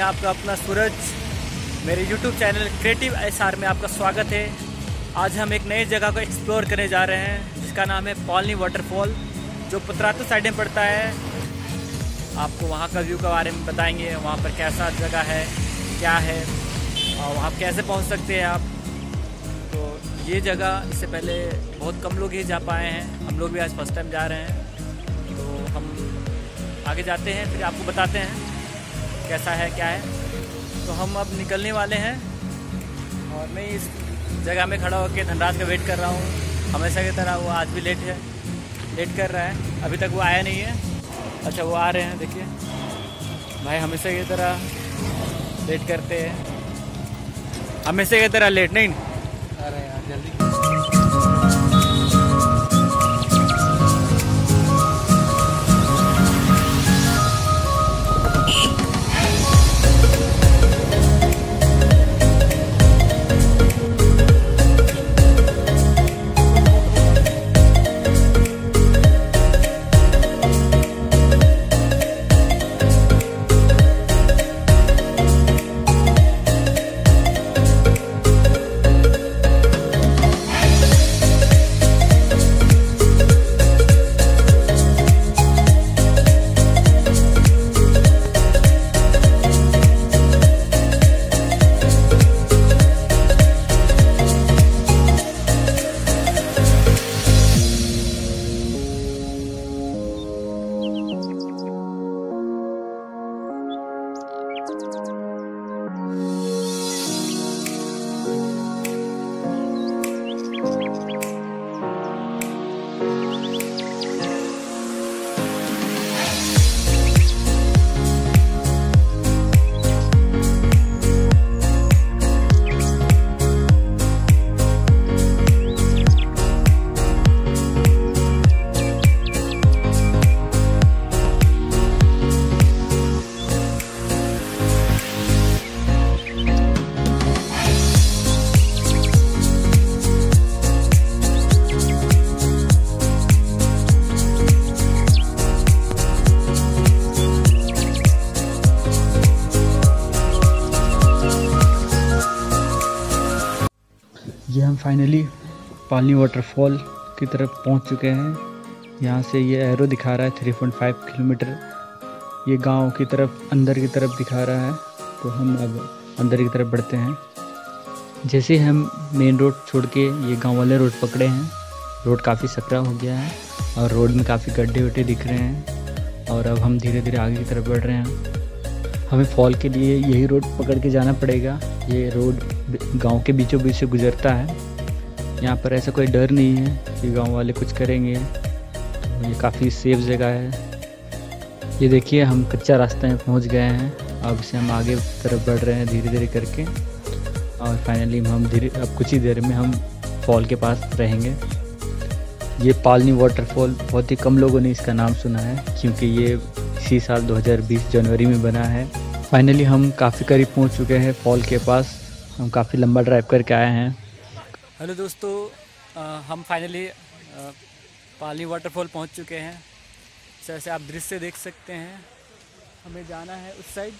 मैं आपका अपना सूरज, मेरे YouTube चैनल क्रिएटिव SR में आपका स्वागत है। आज हम एक नई जगह को एक्सप्लोर करने जा रहे हैं जिसका नाम है पालनी वाटरफॉल, जो पतरातू साइड में पड़ता है। आपको वहाँ का व्यू के बारे में बताएंगे, वहाँ पर कैसा जगह है, क्या है और वहाँ कैसे पहुँच सकते हैं आप। तो ये जगह इससे पहले बहुत कम लोग ही जा पाए हैं, हम लोग भी आज फर्स्ट टाइम जा रहे हैं। तो हम आगे जाते हैं, फिर आपको बताते हैं कैसा है क्या है। तो हम अब निकलने वाले हैं और मैं इस जगह में खड़ा होकर धनराज का वेट कर रहा हूँ। हमेशा की तरह वो आज भी लेट कर रहा है, अभी तक वो आया नहीं है। अच्छा, वो आ रहे हैं, देखिए भाई हमेशा की तरह लेट करते हैं, हमेशा की तरह लेट नहीं आ रहे हैं जल्दी। ये हम फाइनली पालनी वाटरफॉल की तरफ पहुंच चुके हैं। यहाँ से ये एरो दिखा रहा है 3.5 किलोमीटर, ये गांव की तरफ अंदर की तरफ दिखा रहा है। तो हम अब अंदर की तरफ बढ़ते हैं। जैसे हम मेन रोड छोड़ के ये गांव वाले रोड पकड़े हैं, रोड काफ़ी सकरा हो गया है और रोड में काफ़ी गड्ढे वड्ढे दिख रहे हैं। और अब हम धीरे धीरे आगे की तरफ बढ़ रहे हैं। हमें फॉल के लिए यही रोड पकड़ के जाना पड़ेगा। ये रोड गांव के बीचों बीच से गुजरता है। यहाँ पर ऐसा कोई डर नहीं है कि गांव वाले कुछ करेंगे। तो ये काफ़ी सेफ जगह है। ये देखिए हम कच्चा रास्ते में पहुँच गए हैं। अब से हम आगे तरफ बढ़ रहे हैं धीरे धीरे करके और फाइनली हम अब कुछ ही देर में हम फॉल के पास रहेंगे। ये पालनी वाटरफॉल बहुत ही कम लोगों ने इसका नाम सुना है, क्योंकि ये इसी साल 2020 जनवरी में बना है। फाइनली हम काफ़ी करीब पहुंच चुके हैं फॉल के पास। हम काफ़ी लंबा ड्राइव करके आए हैं। हेलो दोस्तों, हम फाइनली पालनी वाटरफॉल पहुंच चुके हैं। जैसे आप दृश्य देख सकते हैं, हमें जाना है उस साइड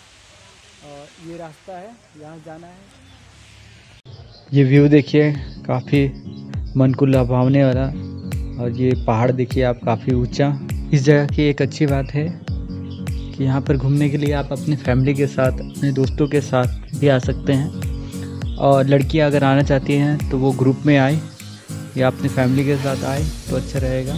और ये रास्ता है, यहाँ जाना है। ये व्यू देखिए, काफ़ी मन को लुभावने वाला। और ये पहाड़ देखिए आप, काफ़ी ऊंचा। इस जगह की एक अच्छी बात है कि यहाँ पर घूमने के लिए आप अपने फैमिली के साथ, अपने दोस्तों के साथ भी आ सकते हैं। और लड़कियाँ अगर आना चाहती हैं तो वो ग्रुप में आए या अपनी फैमिली के साथ आए तो अच्छा रहेगा।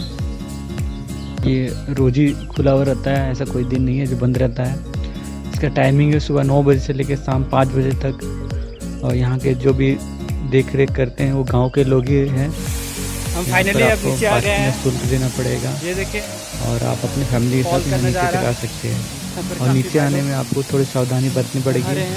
ये रोज़ ही खुला हुआ रहता है, ऐसा कोई दिन नहीं है जो बंद रहता है। इसका टाइमिंग है सुबह 9 बजे से लेकर शाम 5 बजे तक। और यहाँ के जो भी देख रेख करते हैं वो गांव के लोग ही हैं। हम फाइनली अब नीचे आ गए हैं। शुल्क देना पड़ेगा, ये देखिए, और आप अपनी फैमिली के साथ नीचे तक आ सकते हैं। और नीचे आने में आपको थोड़ी सावधानी बरतनी पड़ेगी।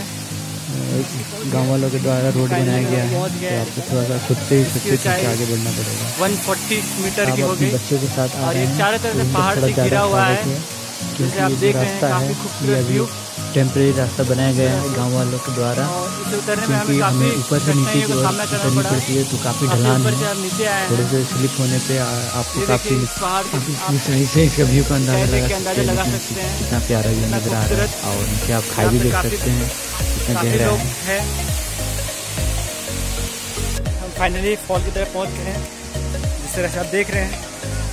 गांव वालों के द्वारा रोड बनाया गया है, तो आपको थोड़ा सा खुद से ही आगे बढ़ना पड़ेगा। 140 मीटर की आप हो अपने गई बच्चों के साथ आ और रहे ये हैं, चारों तरफ से पहाड़ से घिरा हुआ है। जैसे आप देख रहे हैं, काफी खूबसूरत व्यू। टेम्परेरी रास्ता बनाया गया है गांव वालों के द्वारा, क्योंकि हमें ऊपर से नीचे की ओर उतरनी पड़ती है, तो काफ़ी ढलान है। थोड़े से स्लिप होने पे आपको काफ़ी सही से इसका व्यू का अंदाजा लगा सकते हैं। कितना प्यारा व्यू नजर आ रहा है, और नीचे आप खाई भी देख सकते हैं कितना गहरा है। हम फाइनली फॉल की तरफ पहुँच गए हैं। जिस तरह से आप देख रहे हैं,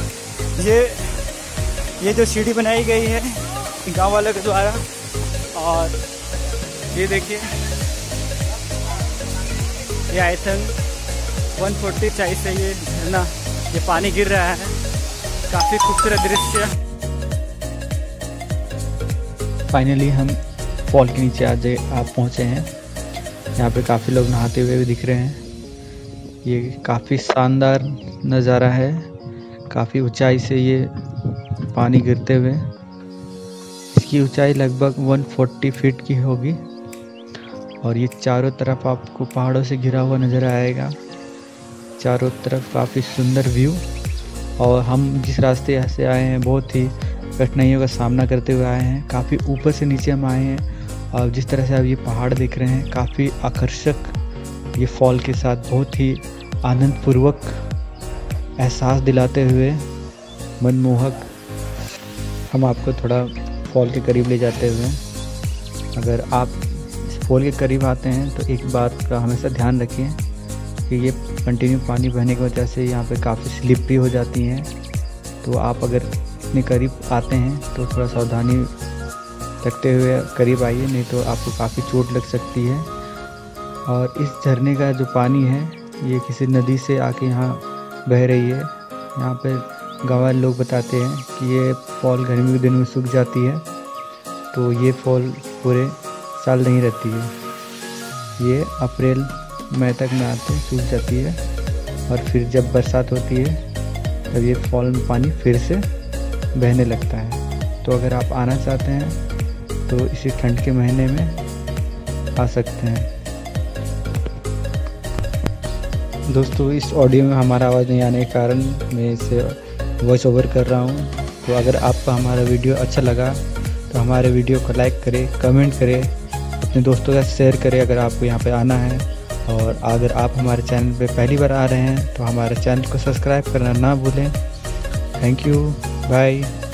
ये जो सीढ़ी बनाई गई है गांव वालों के द्वारा, और ये देखिए, ये आई थिंक 140 ऊंचाई से ये झरना, ये पानी गिर रहा है। काफ़ी खूबसूरत दृश्य। फाइनली हम फॉल के नीचे आज आप पहुँचे हैं। यहाँ पे काफ़ी लोग नहाते हुए भी दिख रहे हैं। ये काफ़ी शानदार नज़ारा है, काफ़ी ऊंचाई से ये पानी गिरते हुए। इसकी ऊंचाई लगभग 140 फीट की होगी, और ये चारों तरफ आपको पहाड़ों से घिरा हुआ नज़र आएगा। चारों तरफ काफ़ी सुंदर व्यू। और हम जिस रास्ते से आए हैं, बहुत ही कठिनाइयों का सामना करते हुए आए हैं। काफ़ी ऊपर से नीचे हम आए हैं, और जिस तरह से आप ये पहाड़ देख रहे हैं, काफ़ी आकर्षक, ये फॉल के साथ बहुत ही आनंदपूर्वक एहसास दिलाते हुए, मनमोहक। हम आपको थोड़ा फॉल के करीब ले जाते हुए, अगर आप इस फॉल के करीब आते हैं तो एक बात का हमेशा ध्यान रखिए कि ये कंटिन्यू पानी बहने की वजह से यहाँ पे काफ़ी स्लिपरी हो जाती हैं। तो आप अगर इतने करीब आते हैं तो थोड़ा सावधानी रखते हुए करीब आइए, नहीं तो आपको काफ़ी चोट लग सकती है। और इस झरने का जो पानी है, ये किसी नदी से आके यहाँ बह रही है। यहाँ पे गाँव वाले लोग बताते हैं कि ये फॉल गर्मी के दिन में सूख जाती है, तो ये फॉल पूरे साल नहीं रहती है। ये अप्रैल मई तक में आते सूख जाती है, और फिर जब बरसात होती है तब ये फॉल में पानी फिर से बहने लगता है। तो अगर आप आना चाहते हैं तो इसी ठंड के महीने में आ सकते हैं। दोस्तों, इस ऑडियो में हमारा आवाज़ नहीं आने के कारण मैं इसे वॉइस ओवर कर रहा हूँ। तो अगर आपको हमारा वीडियो अच्छा लगा तो हमारे वीडियो को लाइक करें, कमेंट करें, अपने दोस्तों के साथ शेयर करें अगर आपको यहाँ पे आना है। और अगर आप हमारे चैनल पे पहली बार आ रहे हैं तो हमारे चैनल को सब्सक्राइब करना ना भूलें। Thank you, bye.